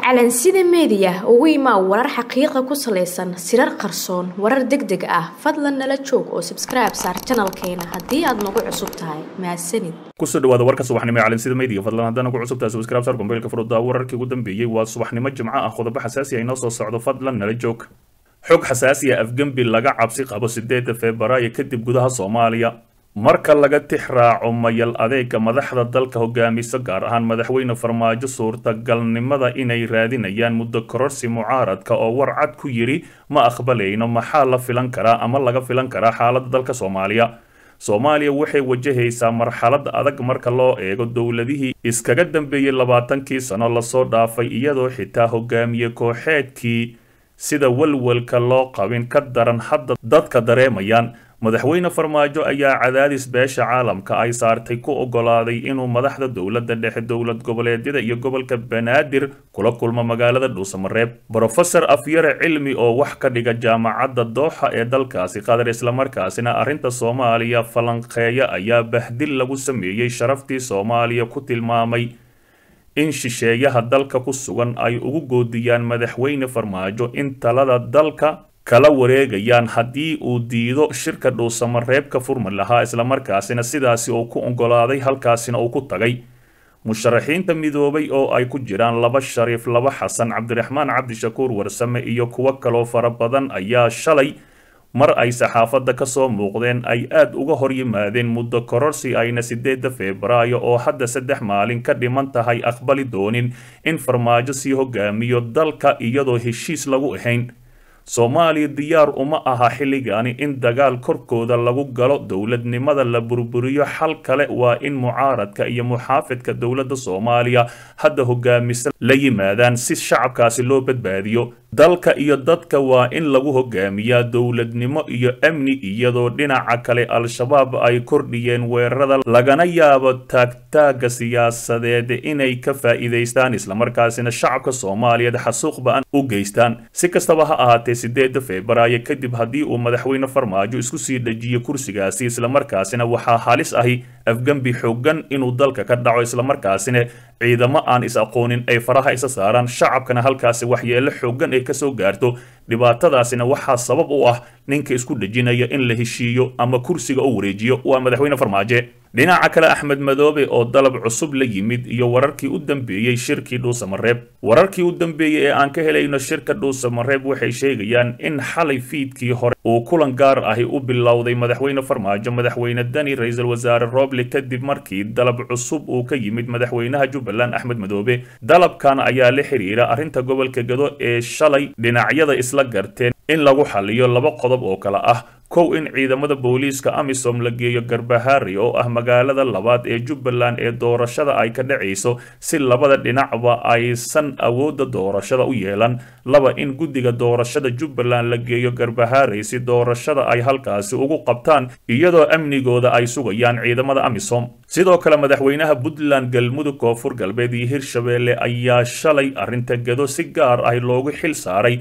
calansida media ugu imaa warar xaqiiqa ku saleysan sirar qarsoon warar degdeg ah fadlan nala joog oo subscribe saar channelkeena haddii aad nagu cusub tahay mahadsanid kusoo dhawaada warka subaxnimo calansida media fadlan haddii nagu cusub tahay subscribe saar gombeelka furada wararkii ugu dambeeyay waa subaxnimo jimco ah qodobo xasaasi ah inoo soo socdo fadlan nala joog xog xasaasi ah afgambi laga cabsi qabo 8 Febraayo kadib gudaha Soomaaliya marka laga tixraaco mayal adeega madaxda dalka hogaamisa gaar ahaan madaxweyne Farmaajo suurtagalnimada inay raadinayaan muddo kororsi mucaaradka oo warcad ku yiri ma aqbalayno maxaa la filan karaa ama laga filan karaa xaaladda dalka Soomaaliya waxay wajahaysaa marxalad adag marka loo eego dawladihii iskaga dambeeyay 20 sano la soo dhaafay iyadoo xitaa hogaamiye kooxeedkii sida walwalka loo qabin ka daran hadda dadka dareemayaan madaxweyne Farmaajo ayaa cadaadis beesha caalamka ay saartay ku ogolaaday inuu madaxda dawladda dhexe dawlad goboleedyada iyo gobolka Banaadir kula kulmo magaalada Dhuusamareeb Professor Afyare Cilmi oo wax ka dhiga jaamacadda Dooxa ee dalkaasi Qatar isla markaasina arinta Soomaaliya falanqeeya ayaa bahdil lagu sameeyay sharaftii Soomaaliya ku tilmaamay in shisheeyaha dalka ku sugan ay ugu goodiyaan madaxweyne Farmaajo in talada dalka kala wareegayaan haddii uu diido shirka Dhuusamareeb ka furmi lahaa isla markaasina sidaasi uu ku ogolaaday halkaasina uu ku tagay musharaxiinta midoobay oo ay ku jiraan laba Shariif laba Xasan Cabdiraxmaan Cabdishakuur Warsame iyo kuwa kale fara badan ayaa shalay mar ay saxaafadda ka soo muuqdeen ay aad uga hor yimaadeen muddo kororsi ayna 8 Febraayo oo hadda 3 maalin ka dhiman tahay aqbali doonin in Farmaajo sii hogaamiyo dalka iyadoo heshiis lagu ahayn Soomaaliya diyaar uma aha xilligaani in dagaal korkooda lagu galo dawladnimada la burburiyo xal kale waa in mucaaradka iyo muxaafidka dawladda Soomaaliya hadda hogaamisa la yimaadaan si shacabkaasi loo badbaadiyo dalka iyo dadka waa in lagu hogaamiyaa dawladnimo iyo amni iyadoo dhinaca kale al-shabaab ay kordhiyeen weerarada lagana yaabo taagtaaga siyaasadeed inay ka faa'iideystaan isla markaasina shacabka Soomaaliyeed xasuuq ba'an u geystaan si kastaba ha ahaatee 8 Febraayo kadib haddii uu madaxweyne Farmaajo isku sii dhajiyo kursigaasi isla markaasina waxaa halis ahi afgambi xooggan inuu dalka ka dhaco isla markaasina ciidamo aan is aqoonin ay faraha isa saaraan shacabkana halkaasi waxyeelo xooggan ay ka soo gaarto dhibaatadaasina waxaa sabab u ah ninka isku dhajinaya in la heshiiyo ama kursiga u wareejiyo waa madaxweyne Farmaajo dhinaca kale Axmed Madoobe oo dalab cusub la yimid iyo wararkii u dambeeyay shirkii Dhuusamareeb wararkii u dambeeyay ee aan ka helayno shirka Dhuusamareeb waxay sheegayaan in xalay fiidkii hore uu kulan gaar ah u bilowday madaxweyne Farmaajo madaxweyne Dani ra'iisul wasaare Roble kadib markii dalab cusub uu ka yimid madaxweynaha Jubbaland Axmed Madoobe dalabkan ayaa la xiriira arinta gobolka Gado ee shalay dhinacyada isla garteen in lagu xaliyo laba qodob oo kala ah kow in ciidamada booliiska AMISOM la geeyo Garbaharey oo ah magaalada labaad ee Jubbaland ee doorashada ay ka dhacayso si labada dhinacba aysan awoodda doorashada u yeelan laba in guddiga doorashada Jubbaland la geeyo Garbaharey si doorashada ay halkaasi ugu qabtaan iyadoo amnigooda ay sugayaan ciidamada AMISOM sidoo kale madaxweynaha Puntland Galmudug Koonfur Galbeed iyo Hirshabelle ayaa shalay arinta Gado si gaar ah loogu xil saaray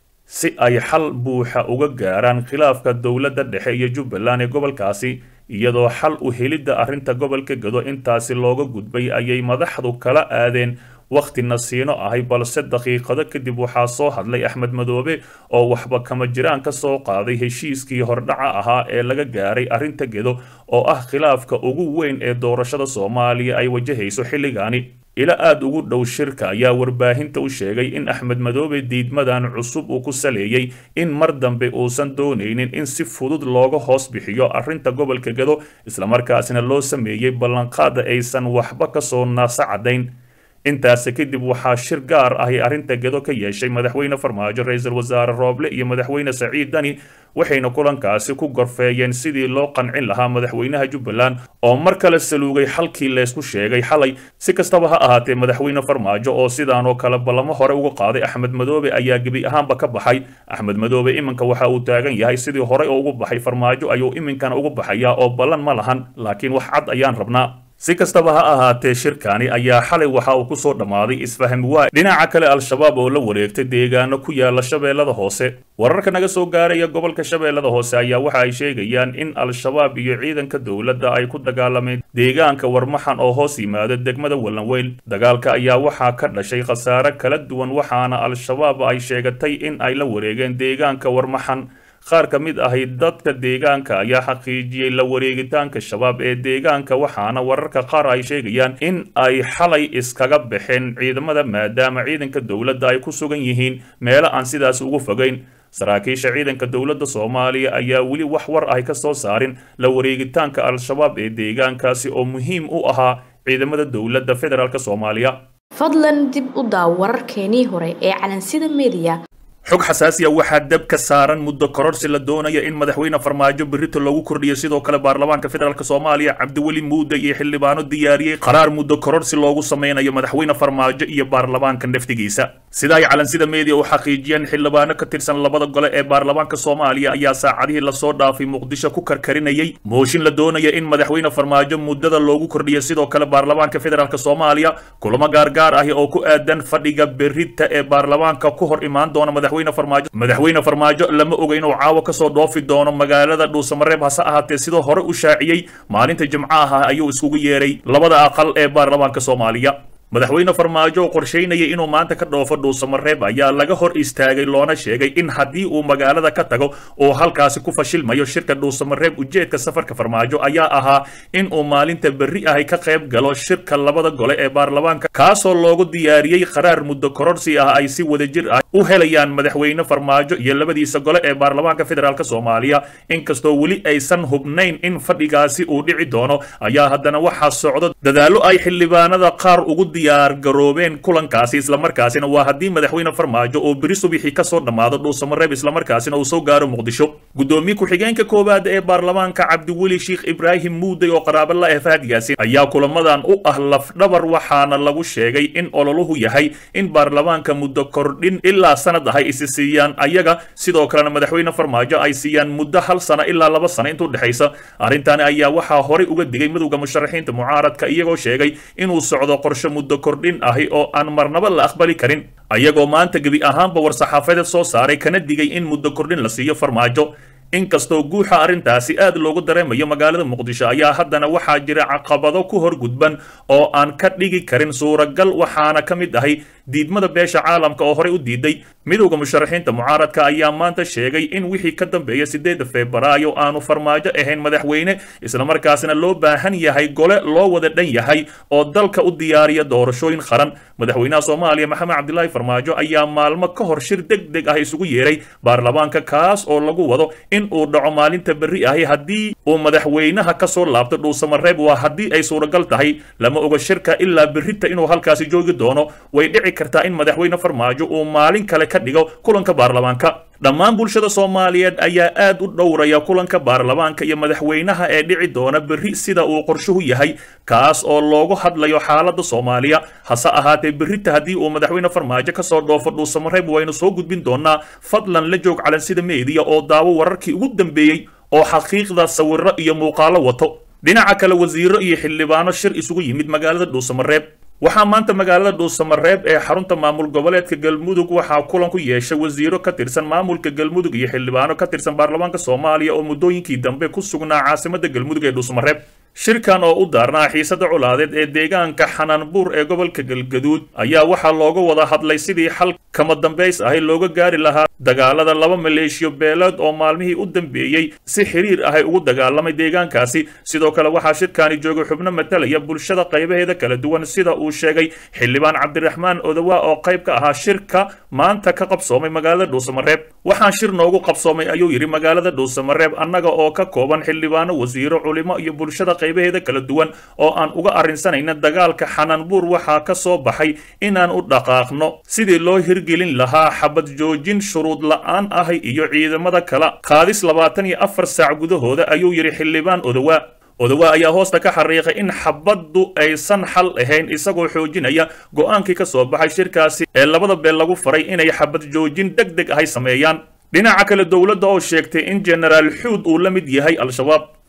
si ay xal buuxa uga gaaraan khilaafka dawladda dhexe iyo Jubbaland ee gobolkaasi iyadoo xal u helidda arinta gobolka Gado intaasi looga gudbay ayay madaxdu kala aadeen waqti nasiino ahay balse daqiiqado kadib waxaa soo hadlay Axmed Madoobe oo waxba kama jiraan ka soo qaaday heshiiskii hordhaca ahaa ee laga gaaray arinta Gado oo ah khilaafka ugu weyn ee doorashada Soomaaliya ay wajahayso xilligaani ila aad ugu dhow shirka ayaa warbaahinta u sheegay in Axmed Madoobe diidmadan cusub uu ku saleeyay in mar dambe uusan doonaynin in si fudud looga hoos bixiyo arinta gobolka Gado isla markaasina loo sameeyay ballanqaad aysan waxba ka soo naasacadayn intaas kadib waxaa shir gaar ah arinta Gado ka yeeshay madaxweyne Farmaajo ra'iisul wasaare Roble iyo madaxweyne Saciid Dani waxayna kulankaasi ku gorfeeyeen sidii loo qancin lahaa madaxweynaha Jubbaland oo mar kale saluugay xalkii la isku sheegay xalay si kastaba ha ahaatee madaxweyne Farmaajo oo sidaan oo kale balamo hore uga qaaday Axmed Madoobe ayaa gabi ahaanba ka baxay Axmed Madoobe iminka waxa uu taagan yahay sidii hore ugu baxay Farmaajo ayuu iminkana ugu baxaya oo ballan ma lahan laakiin wax cad ayaan rabnaa si kastaba ha ahaatee shirkani ayaa xalay waxa uu kusoo dhammaaday isfaham waa dhinaca kale al-shabaab oo la wareegtay deegaano ku yaala shabeellada hoose wararka naga soo gaaraya gobolka shabeellada hoose ayaa waxa ay sheegayaan in al-shabaab iyo ciidanka dowladda ay ku dagaalameen deegaanka warmaxan oo hoos yimaada degmada wallanweyn dagaalka ayaa waxaa ka dhashay khasaare kala duwan waxaana al-shabaab ay sheegatay in ay la wareegeen deegaanka warmaxan qaar ka mid ahi dadka deegaanka ayaa xaqiijiyey la wareegitaanka shabaab ee deegaanka waxaana wararka qaar ay sheegayaan in ay xalay iskaga baxeen ciidamada maadaama ciidanka dowladda ay ku sugan yihiin meelo aan sidaas ugu fogayn saraakiisha ciidanka dowladda soomaaliya ayaa weli wax war ay ka soo saarin la wareegitaanka al-shabaab ee deegaankaasi oo muhiim u ahaa ciidamada dowladda federaalk soomaaliya fadlan dib u daaw wararkeenii hore ee calansida media xog xasaasiya waxaa dab ka saaran muddo kororsi la doonaya in madaxweyne farmaajo berrito lagu kordhiyo sidoo kale baarlamaanka federaalk soomaaliya cabdiweli muude iyo xildhibaano diyaariyey qaraar muddo kororsi loogu sameynayo madaxweyne farmaajo iyo baarlamaanka naftigiisa sida ay calansida media u xaqiijiyeen xildhibaano ka tirsan labada gole ee baarlamaanka soomaaliya ayaa saacadihii lasoo dhaafay muqdisho ku karkarinayay mooshin la doonaya in madaxweyne farmaajo muddada loogu kordhiyo sidoo kale baarlamaanka federaalk soomaaliya kulamo gaargaar ahi oo ku aadan fadhiga berrita ee baarlamaanka ku hor imaan doona madaxweyne farmaajo lama oga inuu caawa kasoo dhoofi doono magaalada dhuusamareeb hase ahaatee sidoo hore u shaaciyey maalinta jimcaha ayuu iskugu yeeray labada aqal ee baarlamaanka soomaaliya madaxweyne farmaajo oo qorsheynayay inuu maanta ka dhoofo dhuusamareeb ayaa laga hor istaagay loona sheegay in haddii uu magaalada ka tago oo halkaasi ku fashilmayo shirka dhuusamareeb ujeedka safarka farmaajo ayaa ahaa in uu maalinta berri ahi ka qayb galo shirka labada gole ee baarlamaanka kaasoo loogu diyaariyey qaraar muddo kororsi ah ay si wadajir ah u helayaan madaxweyne farmaajo iyo labadiisa gole ee baarlamaanka federaalk soomaaliya inkastoo weli aysan hubnayn in fadhigaasi uu dhici doono ayaa haddana waxaa socdo dadaallo ay xildhibaanada qaar ugu diyaar garoobeen kulankaasi islamarkaasina waa haddii madaxweyne farmaajo oo beri subixii kasoo dhammaado dhuusamareeb islamarkaasina uu soo gaaro muqdisho gudoomiye ku-xigeenka koowaad ee baarlamaanka cabdiweli sheekh ibraahim muuday oo qaraabo la ah fahad yaasin ayaa kulamadan u ah lafdhabar waxaana lagu sheegay in ololuhu yahay in baarlamaanka muddo kordhin ilaa sanad ah ay isi siiyaan ayaga sidoo kalena madaxweyne farmaajo ay siiyaan muddo 1 sano ilaa 2 sano intuu dhexaysa arrintan ayaa waxaa horey uga digay midowga musharaxiinta mucaaradka iyagoo sheegay inuu socdo qorshe muddo kordhin ahi oo aan marnaba la aqbali karin ayagoo maanta gebi ahaanba war-saxaafadeed soo saaray kana digay in muddo kordhin la siiyo farmaajo inkastoo guuxa arrintaasi aad loogu dareemayo magaalada muqdisho ayaa haddana waxaa jira caqabado ku hor gudban oo aan ka dhigi karin suuragal waxaana ka mid ahay diidmada beesha caalamka oo horey u diiday midowga musharaxiinta mucaaradka ayaa maanta sheegay in wixii ka dambeeya 8 febraayo aanu farmaajo ahayn madaxweyne islamarkaasina loo baahan yahay gole loo wada dhan yahay oo dalka u diyaariya doorashooyin qaran madaxweynaha soomaaliya maxamed cabdilaahi farmaajo ayaa maalmo ka hor shir degdeg ah isugu yeeray baarlamaanka kaas oo lagu wado in uu dhaco maalinta berri ahi haddii uu madaxweynaha kasoo laabto dhuusamareeb waa haddii ay suuragal tahay lama oga shirka ilaa berrita inuu halkaasi joogi doono way dhici kartaa in madaxweyne farmaajo uu maalin kale ka dhigo kulanka baarlamaanka dhammaan bulshada soomaaliyeed ayaa aad u dhowraya kulanka baarlamaanka iyo madaxweynaha ee dhici doona berri sida uu qorshuhu yahay kaas oo loogu hadlayo xaaladda soomaaliya hase ahaatee berrita haddii uu madaxweyne farmaajo kasoo dhoofo dhuusamareeb waynu soo gudbin doonaa fadlan la joog calansida meediya oo daawo wararkii ugu dambeeyey oo xaqiiqda sawiro iyo muuqaalo wato dhinaca kale wasiiro iyo xildhibaano shir isugu yimid magaalada dhuusamareeb waxaa maanta magaalada dhuusamareeb ee xarunta maamul goboleedka galmudug waxaa kulan ku yeeshay wasiiro ka tirsan maamulka galmudug iyo xildhibaano ka tirsan baarlamaanka soomaaliya oo muddooyinkii dambe ku sugnaa caasimada galmudug ee dhuusamareeb shirkan oo u daarnaa xiisada culaadeed ee deegaanka xanaanbuur ee gobolka galgaduud ayaa waxaa looga wada hadlay sidii xal kama dambays ahi looga gaari lahaa dagaalada 2 maleeshiyo beeleed oo maalmihii u dambeeyey si xiriir ahay ugu dagaalamay deegaankaasi sidoo kale waxaa shirkani joogay xubno matalaya bulshada qaybaheeda kala duwan sida uu sheegay xildhibaan cabdiraxmaan odawa oo qayb ka ahaa shirka maanta ka qabsoomay magaalada dhuusamareeb waxaan shir noogu qabsoomay ayuu yidhi magaalada dhuusamareeb annaga oo ka kooban xildhibaano wasiiro culimo iyo bulshada qaybaheeda kala duwan oo aan uga arrinsanayna dagaalka xanaanbuur waxaa ka soo baxay inaan u dhaqaaqno sidii loo hirgelin lahaa xabad joojin shuruud la'aan ahi iyo ciidamada kala qaadis 24 saac gudahooda ayuu yidhi xildhibaan odawa ayaa hoosta ka xariiqay in xabaddu aysan xal ahayn isagoo xoojinaya go'aankii ka soo baxay shirkaasi ee labada beel lagu faray inay xabad joojin degdeg ahay sameeyaan dhinaca kale dowladda oo sheegtay in jenaraal xuud uu la mid yahay al-shabaab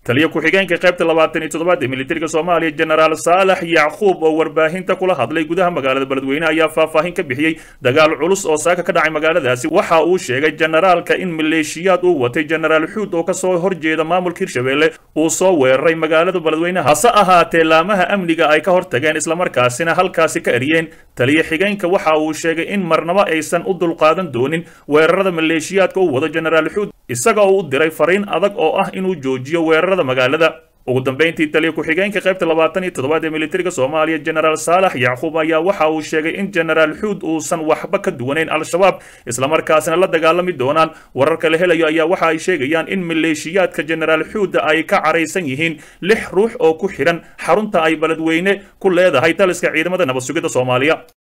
taliya ku-xigeenka qaybta 27 ee militariga Soomaaliya General Saalax Yacquub oo warbaahinta kula hadlay gudaha magaalada Beledweyne ayaa faahfaahin ka bixiyay dagaal culus oo saaka ka dhacay magaaladaasi waxa uu sheegay generaalka in maleeshiyaad uu watay General Xuud oo ka soo horjeeda maamulka Hirshabelle uu soo weeraray magaalada Beledweyne hase ahaatee laamaha amniga ay ka hortageen isla markaasina halkaasi ka eriyeen taliya xigeenka waxa uu sheegay in marnaba aysan u dulqaadan doonin weerarada maleeshiyaadka uu wado General Xuud isaga oo u diray fariin adag oo ah inuu joojiyo weerarada magaalada ugu dambeyntii taliya ku-xigeenka qaybta 27 ee militariga Soomaaliya General Saalax Yacquub ayaa waxa uu sheegay in General Xuud uusan waxba ka duwaneyn al-shabaab isla markaasina la dagaalami doonaan wararka la helayo ayaa waxa ay sheegayaan in maleeshiyaadka General Xuud ay ka careysan yihiin 6 ruux oo ku xiran xarunta ay Beledweyne ku leedahay taliska ciidamada nabad sugidda Soomaaliya